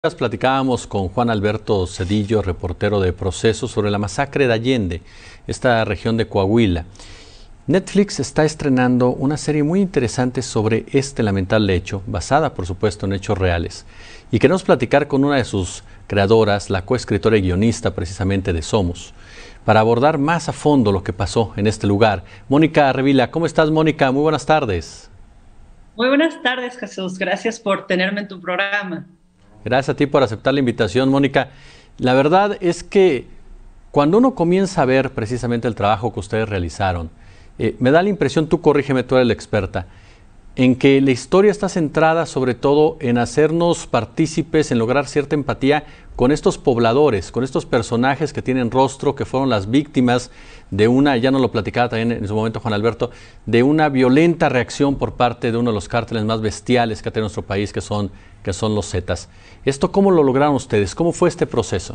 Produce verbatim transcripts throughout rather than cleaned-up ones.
Platicábamos con Juan Alberto Cedillo, reportero de Proceso, sobre la masacre de Allende, esta región de Coahuila. Netflix está estrenando una serie muy interesante sobre este lamentable hecho, basada por supuesto en hechos reales. Y queremos platicar con una de sus creadoras, la coescritora y guionista precisamente de Somos, para abordar más a fondo lo que pasó en este lugar. Mónica Revilla, ¿cómo estás, Mónica? Muy buenas tardes. Muy buenas tardes, Jesús. Gracias por tenerme en tu programa. Gracias a ti por aceptar la invitación, Mónica. La verdad es que cuando uno comienza a ver precisamente el trabajo que ustedes realizaron, eh, me da la impresión, tú corrígeme, tú eres la experta, en que la historia está centrada sobre todo en hacernos partícipes, en lograr cierta empatía con estos pobladores, con estos personajes que tienen rostro, que fueron las víctimas de una, ya nos lo platicaba también en su momento Juan Alberto, de una violenta reacción por parte de uno de los cárteles más bestiales que ha tenido nuestro país, que son, que son los Zetas. ¿Esto cómo lo lograron ustedes? ¿Cómo fue este proceso?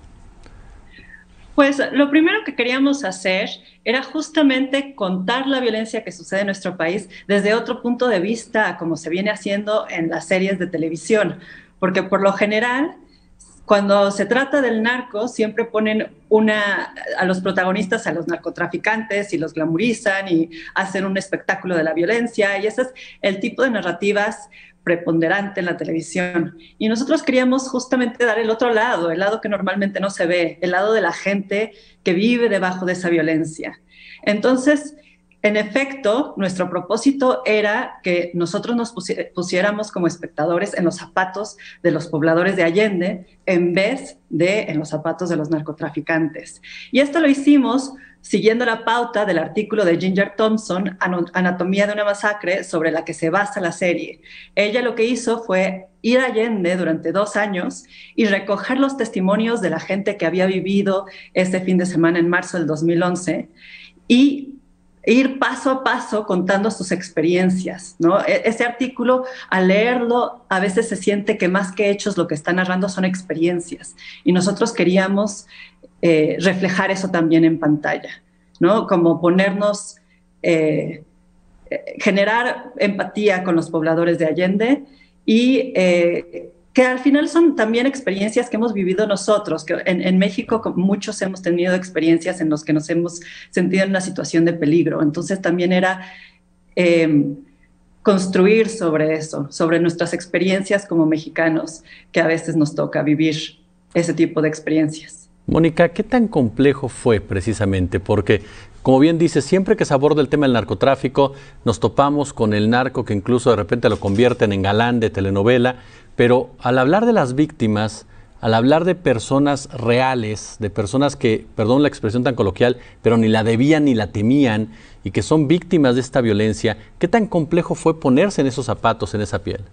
Pues lo primero que queríamos hacer era justamente contar la violencia que sucede en nuestro país desde otro punto de vista, como se viene haciendo en las series de televisión, porque por lo general, cuando se trata del narco, siempre ponen una, a los protagonistas, a los narcotraficantes, y los glamorizan y hacen un espectáculo de la violencia, y ese es el tipo de narrativas preponderante en la televisión. Y nosotros queríamos justamente dar el otro lado, el lado que normalmente no se ve, el lado de la gente que vive debajo de esa violencia. Entonces, en efecto, nuestro propósito era que nosotros nos pusiéramos como espectadores en los zapatos de los pobladores de Allende en vez de en los zapatos de los narcotraficantes. Y esto lo hicimos siguiendo la pauta del artículo de Ginger Thompson, Anatomía de una masacre, sobre la que se basa la serie. Ella lo que hizo fue ir a Allende durante dos años y recoger los testimonios de la gente que había vivido este fin de semana en marzo del dos mil once y ir paso a paso contando sus experiencias, ¿no? Ese artículo, al leerlo, a veces se siente que más que hechos lo que está narrando son experiencias. Y nosotros queríamos eh, reflejar eso también en pantalla, ¿no? Como ponernos, eh, generar empatía con los pobladores de Allende y eh, que al final son también experiencias que hemos vivido nosotros, que en, en México muchos hemos tenido experiencias en las que nos hemos sentido en una situación de peligro. Entonces también era eh, construir sobre eso, sobre nuestras experiencias como mexicanos, que a veces nos toca vivir ese tipo de experiencias. Mónica, ¿qué tan complejo fue precisamente? Porque, como bien dices, siempre que se aborda el tema del narcotráfico, nos topamos con el narco que incluso de repente lo convierten en galán de telenovela, pero al hablar de las víctimas, al hablar de personas reales, de personas que, perdón la expresión tan coloquial, pero ni la debían ni la temían y que son víctimas de esta violencia, ¿qué tan complejo fue ponerse en esos zapatos, en esa piel?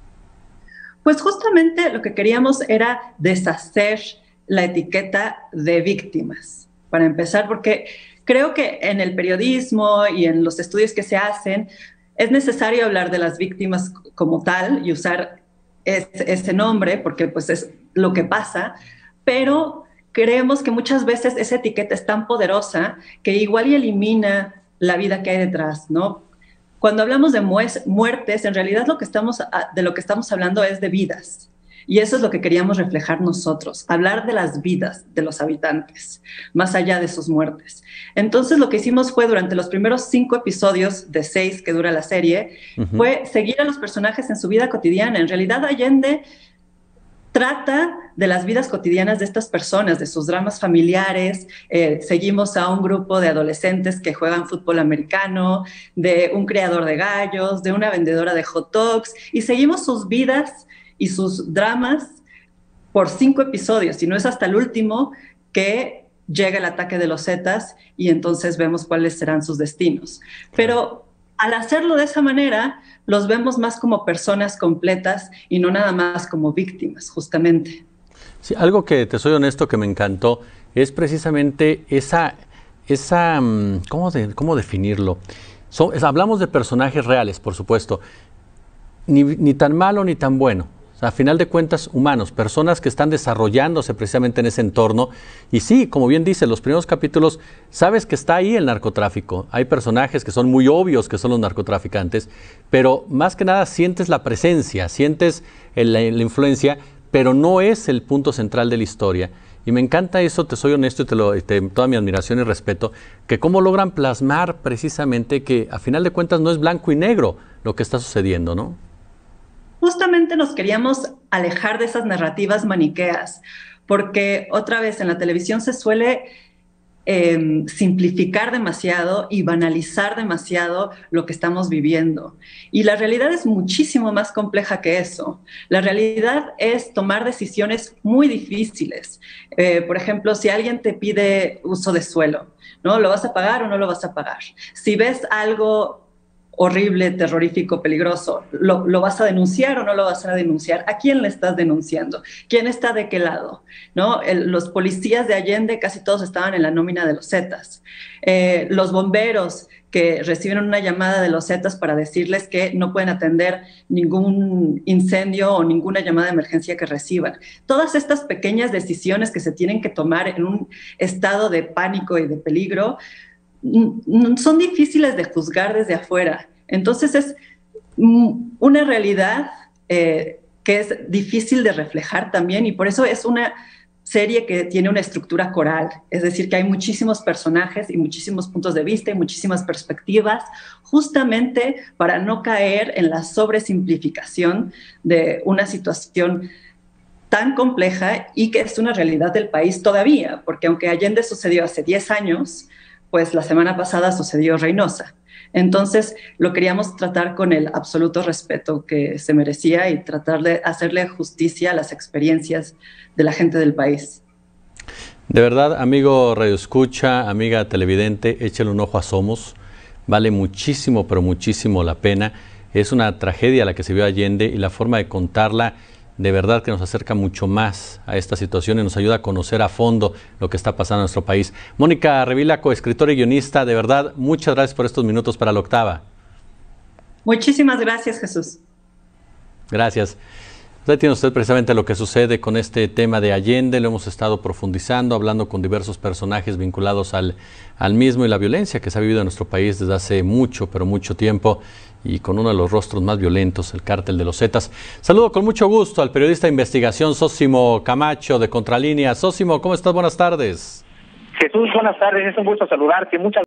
Pues justamente lo que queríamos era deshacer la etiqueta de víctimas, para empezar, porque creo que en el periodismo y en los estudios que se hacen es necesario hablar de las víctimas como tal y usar ese, ese nombre, porque pues es lo que pasa, pero creemos que muchas veces esa etiqueta es tan poderosa que igual y elimina la vida que hay detrás, ¿no? Cuando hablamos de muertes, en realidad lo que estamos, de lo que estamos hablando es de vidas. Y eso es lo que queríamos reflejar nosotros, hablar de las vidas de los habitantes, más allá de sus muertes. Entonces lo que hicimos fue, durante los primeros cinco episodios de seis que dura la serie, uh-huh. fue seguir a los personajes en su vida cotidiana. En realidad Allende trata de las vidas cotidianas de estas personas, de sus dramas familiares. Eh, seguimos a un grupo de adolescentes que juegan fútbol americano, de un criador de gallos, de una vendedora de hot dogs, y seguimos sus vidas y sus dramas por cinco episodios, y no es hasta el último que llega el ataque de los Zetas y entonces vemos cuáles serán sus destinos. Pero al hacerlo de esa manera, los vemos más como personas completas y no nada más como víctimas, justamente. Sí, algo que, te soy honesto, que me encantó es precisamente esa, esa ¿cómo, de, cómo definirlo? Son, es, hablamos de personajes reales, por supuesto, ni, ni tan malo ni tan bueno. A final de cuentas, humanos, personas que están desarrollándose precisamente en ese entorno. Y sí, como bien dice, los primeros capítulos, sabes que está ahí el narcotráfico. Hay personajes que son muy obvios que son los narcotraficantes, pero más que nada sientes la presencia, sientes la, la influencia, pero no es el punto central de la historia. Y me encanta eso, te soy honesto y te lo, te, toda mi admiración y respeto, que cómo logran plasmar precisamente que a final de cuentas no es blanco y negro lo que está sucediendo, ¿no? Justamente nos queríamos alejar de esas narrativas maniqueas, porque otra vez en la televisión se suele eh, simplificar demasiado y banalizar demasiado lo que estamos viviendo. Y la realidad es muchísimo más compleja que eso. La realidad es tomar decisiones muy difíciles. Eh, por ejemplo, si alguien te pide uso de suelo, ¿no? ¿Lo vas a pagar o no lo vas a pagar? Si ves algo horrible, terrorífico, peligroso, ¿lo, ¿lo vas a denunciar o no lo vas a denunciar? ¿A quién le estás denunciando? ¿Quién está de qué lado? ¿No? El, los policías de Allende casi todos estaban en la nómina de los Zetas. Eh, los bomberos que reciben una llamada de los Zetas para decirles que no pueden atender ningún incendio o ninguna llamada de emergencia que reciban. Todas estas pequeñas decisiones que se tienen que tomar en un estado de pánico y de peligro son difíciles de juzgar desde afuera. Entonces es una realidad eh, que es difícil de reflejar también, y por eso es una serie que tiene una estructura coral, es decir, que hay muchísimos personajes y muchísimos puntos de vista y muchísimas perspectivas, justamente para no caer en la sobresimplificación de una situación tan compleja y que es una realidad del país todavía, porque aunque Allende sucedió hace diez años, pues la semana pasada sucedió Reynosa. Entonces lo queríamos tratar con el absoluto respeto que se merecía y tratar de hacerle justicia a las experiencias de la gente del país. De verdad, amigo Radio Escucha, amiga televidente, échale un ojo a Somos. Vale muchísimo, pero muchísimo la pena. Es una tragedia la que se vio Allende y la forma de contarla de verdad que nos acerca mucho más a esta situación y nos ayuda a conocer a fondo lo que está pasando en nuestro país. Mónica Revilla, coescritora y guionista, de verdad, muchas gracias por estos minutos para La Octava. Muchísimas gracias, Jesús. Gracias. Usted tiene usted precisamente lo que sucede con este tema de Allende, lo hemos estado profundizando, hablando con diversos personajes vinculados al, al mismo y la violencia que se ha vivido en nuestro país desde hace mucho, pero mucho tiempo, y con uno de los rostros más violentos, el cártel de los Zetas. Saludo con mucho gusto al periodista de investigación Zósimo Camacho de Contralínea. Zósimo, ¿cómo estás? Buenas tardes. Jesús, buenas tardes, es un gusto saludarte. Muchas